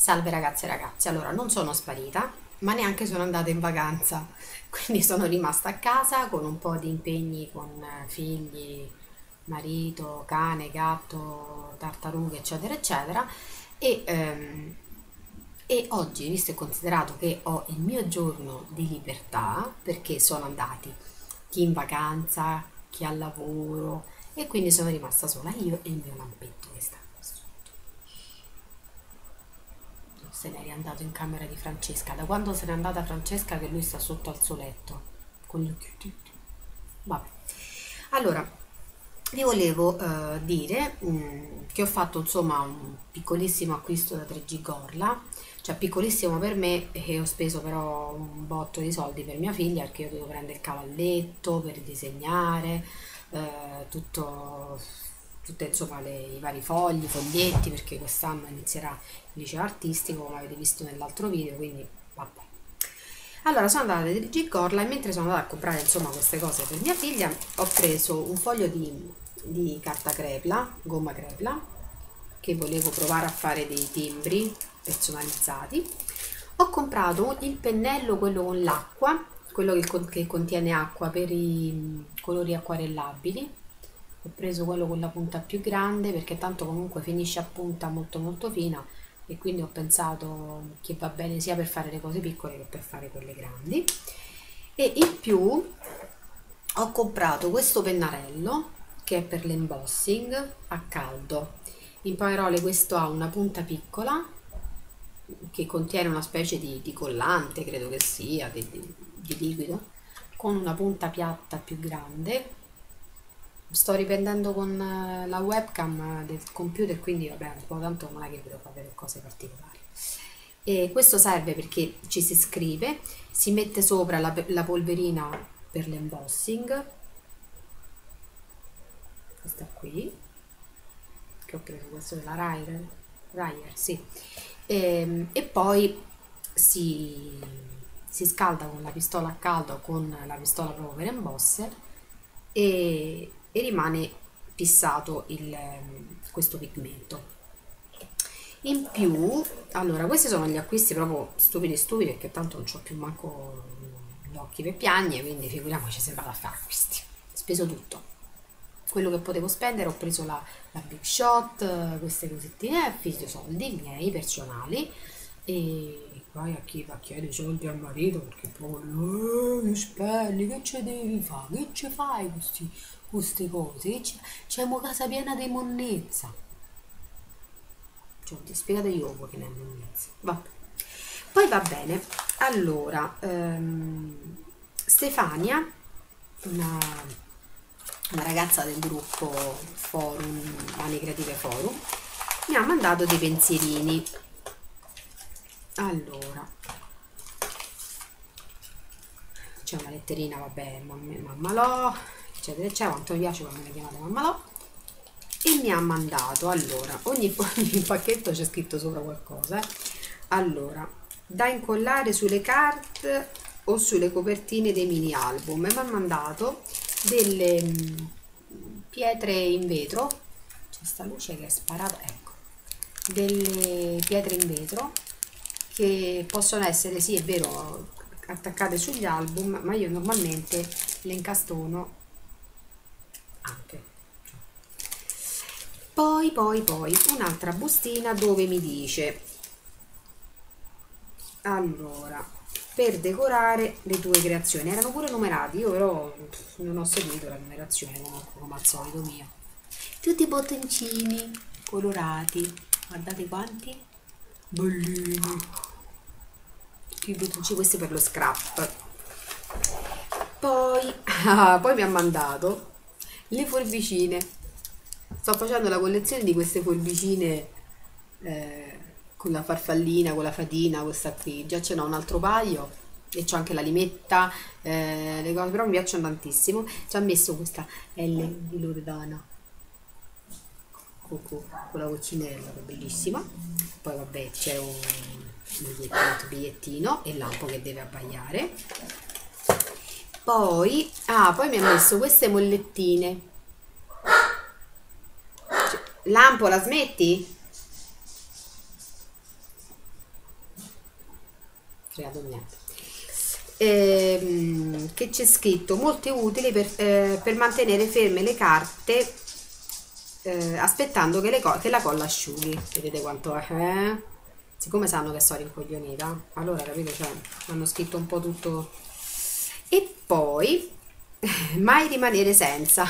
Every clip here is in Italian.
Salve ragazze e ragazzi, allora non sono sparita, ma neanche sono andata in vacanza, quindi sono rimasta a casa con un po' di impegni con figli, marito, cane, gatto, tartarughe, eccetera, eccetera. E, ehm, e oggi, visto e considerato che ho il mio giorno di libertà, perché sono andati chi in vacanza, chi al lavoro, e quindi sono rimasta sola io e il mio lampetto che sta qua sotto. Se n'è riandato in camera di Francesca. Da quando se n'è andata Francesca che lui sta sotto al suo letto con gli occhi chiusi. Vabbè. Allora, vi volevo dire che ho fatto insomma un piccolissimo acquisto da 3G Gorla, cioè piccolissimo per me e ho speso però un botto di soldi per mia figlia perché io devo prendere il cavalletto per disegnare, tutto, tutte insomma i vari fogli, foglietti perché quest'anno inizierà il liceo artistico come avete visto nell'altro video, quindi vabbè. Allora sono andata da DG Corla e mentre sono andata a comprare insomma queste cose per mia figlia ho preso un foglio di carta crepla, gomma crepla, che volevo provare a fare dei timbri personalizzati. Ho comprato il pennello, quello con l'acqua, quello che contiene acqua per i colori acquarellabili. Ho preso quello con la punta più grande perché tanto comunque finisce a punta molto molto fina e quindi ho pensato che va bene sia per fare le cose piccole che per fare quelle grandi. E in più ho comprato questo pennarello che è per l'embossing a caldo. In parole questo ha una punta piccola che contiene una specie di collante, credo che sia, di liquido, con una punta piatta più grande. Sto riprendendo con la webcam del computer, quindi vabbè, un po' tanto non è che devo fare cose particolari. E questo serve perché ci si scrive, si mette sopra la polverina per l'embossing, questa qui, che ho preso, questo della Ryer, sì. E poi si, si scalda con la pistola a caldo o con la pistola proprio per embosser e rimane fissato questo pigmento. In più, allora, questi sono gli acquisti proprio stupidi stupidi perché tanto non ho più manco gli occhi per piagne, quindi figuriamoci se vado a fare acquisti. Ho speso tutto. Quello che potevo spendere, ho preso la Big Shot, queste cosettine, ho speso soldi miei personali e poi a chi va a chiedere i soldi al marito perché poi che spendi, che ce devi fare, che ci fai queste cose, c'è una casa piena di monnezza. Cioè, ti spiegate io che ne è monnezza. Vabbè. Poi va bene, allora, Stefania, una, una ragazza del gruppo Forum, Mani Creative Forum, mi ha mandato dei pensierini. Allora, c'è una letterina, vabbè, mammalò, eccetera, eccetera, quanto mi piace quando mi chiamate mammalò. E mi ha mandato, allora, ogni pacchetto c'è scritto sopra qualcosa. Allora, da incollare sulle carte o sulle copertine dei mini album. E mi ha mandato delle pietre in vetro. C'è sta luce che è sparata, ecco. Delle pietre in vetro che possono essere, sì, è vero, attaccate sugli album, ma io normalmente le incastono anche. Poi un'altra bustina dove mi dice, allora, per decorare le tue creazioni. Erano pure numerati, io però non ho seguito la numerazione come al solito mio. Tutti i bottoncini colorati, guardate quanti bellini. Tutti i bottoncini, questi per lo scrap. Poi, poi mi ha mandato le forbicine. Sto facendo la collezione di queste forbicine eh, con la farfallina, con la fatina, questa qui. Già ce n'ho un altro paio e c'ho anche la limetta, le cose, però mi piacciono tantissimo. Ci ha messo questa L di Loredana con la coccinella, che è bellissima. Poi vabbè c'è un bigliettino e l'ampo che deve abbaiare. Poi mi ha messo queste mollettine. Lampo, la smetti? creato niente. Che c'è scritto molto utili per mantenere ferme le carte aspettando che la colla asciughi. Vedete quanto è? Siccome sanno che sono rincoglionita, allora capito, cioè hanno scritto un po' tutto. E poi mai rimanere senza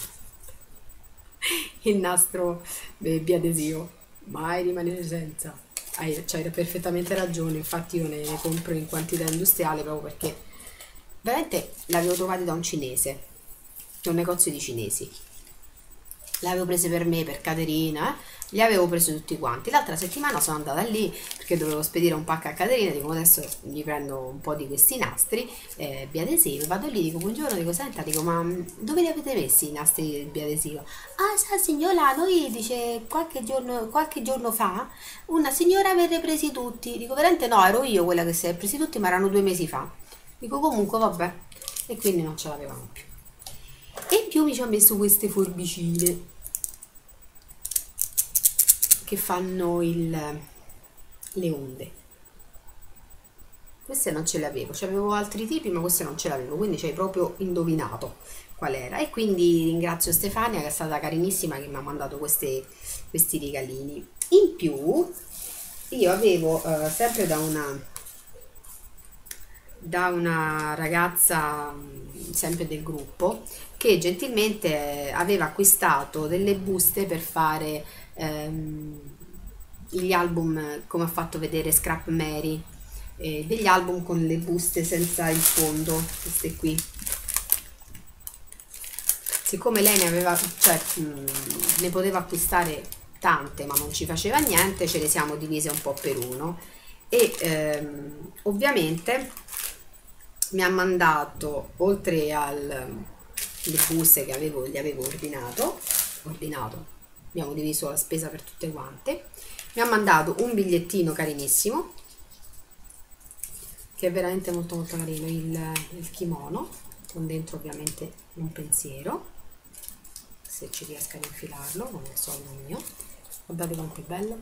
il nastro biadesivo, mai rimanere senza. C'hai perfettamente ragione, infatti io ne compro in quantità industriale proprio perché veramente l'avevo trovato da un cinese, da un negozio di cinesi. L'avevo prese per me, per Caterina, li avevo presi tutti quanti. L'altra settimana sono andata lì perché dovevo spedire un pacco a Caterina, dico adesso gli prendo un po' di questi nastri biadesivi, vado lì, dico buongiorno, dico senta, dico ma dove li avete messi i nastri del biadesivo? Ah sa signora, noi dice qualche giorno fa una signora avete presi tutti, dico veramente no, ero io quella che si è presi tutti ma erano 2 mesi fa, dico comunque vabbè, e quindi non ce l'avevamo più. E in più mi ci ha messo queste forbicine che fanno le onde. Queste non ce le avevo, c'avevo altri tipi ma queste non ce l'avevo, quindi ci hai proprio indovinato qual era. E quindi ringrazio Stefania che è stata carinissima che mi ha mandato questi regalini. In più io avevo sempre da una ragazza sempre del gruppo che gentilmente aveva acquistato delle buste per fare gli album, come ha fatto vedere Scrap Mary, degli album con le buste senza il fondo, queste qui. Siccome lei ne aveva, cioè ne poteva acquistare tante ma non ci faceva niente, ce le siamo divise un po' per uno e ovviamente mi ha mandato, oltre alle buste che gli avevo ordinato, abbiamo diviso la spesa per tutte quante, mi ha mandato un bigliettino carinissimo, che è veramente molto molto carino, il kimono, con dentro ovviamente un pensiero, se ci riesco ad infilarlo, non è solo mio, guardate quanto è bello.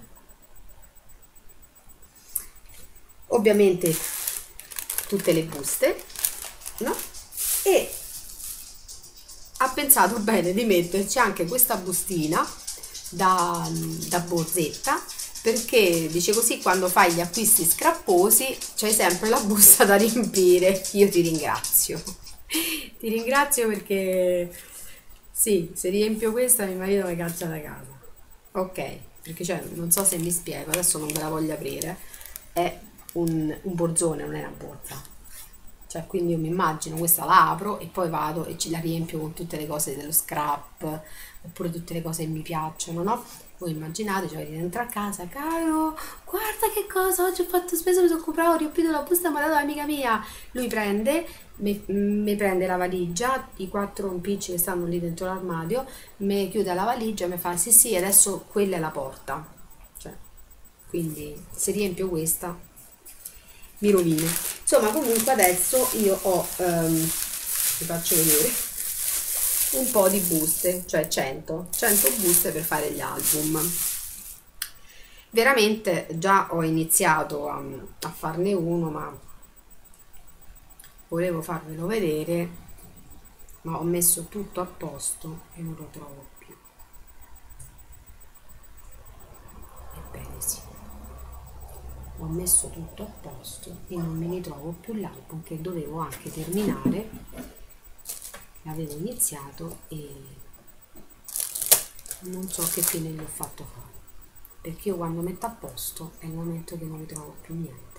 Ovviamente tutte le buste, no? E ha pensato bene di metterci anche questa bustina da borsetta, perché dice così quando fai gli acquisti scrapposi c'hai sempre la busta da riempire. Io ti ringrazio perché sì, se riempio questa mio marito mi caccia da casa, ok, perché cioè non so se mi spiego, adesso non ve la voglio aprire, è un borsone, non è una borsa, cioè quindi io mi immagino questa la apro e poi vado e la riempio con tutte le cose dello scrap oppure tutte le cose che mi piacciono, no? Voi immaginate, cioè dentro a casa, caro, guarda che cosa, oggi ho fatto spesa, mi sono comprato, ho riempito la busta, mi ha dato l'amica mia. Lui prende, mi prende la valigia, i 4 impicci che stanno lì dentro l'armadio, mi chiude la valigia e mi fa sì sì, adesso quella è la porta. Cioè, quindi se riempio questa mi rovino. Insomma, comunque adesso io ho, vi faccio vedere, un po' di buste, cioè 100 buste per fare gli album. Veramente già ho iniziato a farne uno, ma volevo farvelo vedere, ma ho messo tutto a posto e non lo trovo più. Ebbene sì, ho messo tutto a posto e non me ne trovo più l'album che dovevo anche terminare, l'avevo iniziato e non so che fine gli ho fatto fare, perché io quando metto a posto è il momento che non ritrovo più niente,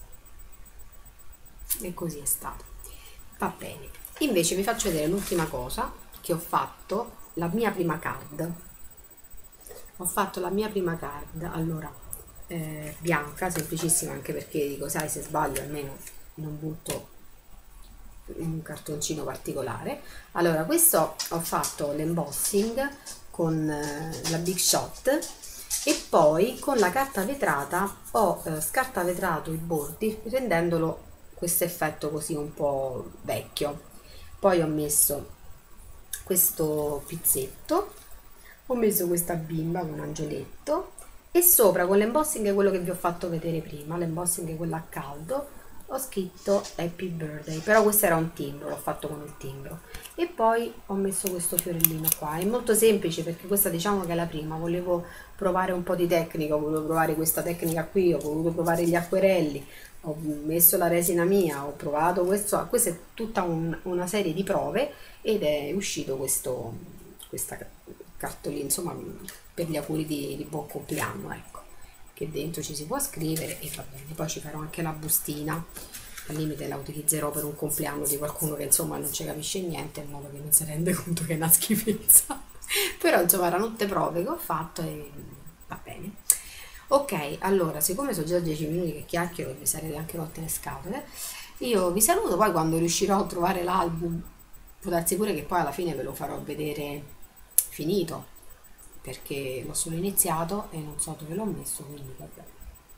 e così è stato. Va bene, invece vi faccio vedere l'ultima cosa che ho fatto, la mia prima card. Ho fatto la mia prima card, allora bianca, semplicissima, anche perché dico sai, se sbaglio almeno non butto un cartoncino particolare. Allora, questo ho fatto l'embossing con la Big Shot e poi con la carta vetrata ho scartavetrato i bordi rendendolo questo effetto così un po' vecchio. Poi ho messo questo pizzetto, ho messo questa bimba con un angioletto e sopra con l'embossing quello che vi ho fatto vedere prima, l'embossing quello a caldo, ho scritto Happy Birthday, però questo era un timbro, l'ho fatto con il timbro. E poi ho messo questo fiorellino qua, è molto semplice perché questa diciamo che è la prima, volevo provare un po' di tecnica, ho voluto provare questa tecnica qui, ho voluto provare gli acquerelli, ho messo la resina mia, ho provato questo, questa è tutta una serie di prove ed è uscito questa cartolina, insomma, per gli auguri di buon compleanno, ecco, che dentro ci si può scrivere e va bene. Poi ci farò anche la bustina, al limite la utilizzerò per un compleanno di qualcuno che insomma non ci capisce niente, in modo che non si rende conto che è una schifezza. Però insomma erano tutte prove che ho fatto e va bene. Ok, allora, siccome sono già 10 minuti che chiacchiero e vi sarete anche rotte le scatole, io vi saluto, poi quando riuscirò a trovare l'album, può darsi pure che poi alla fine ve lo farò vedere finito, perché l'ho solo iniziato e non so dove l'ho messo, quindi vabbè,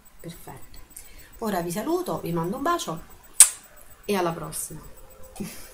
perfetto. Ora vi saluto, vi mando un bacio e alla prossima.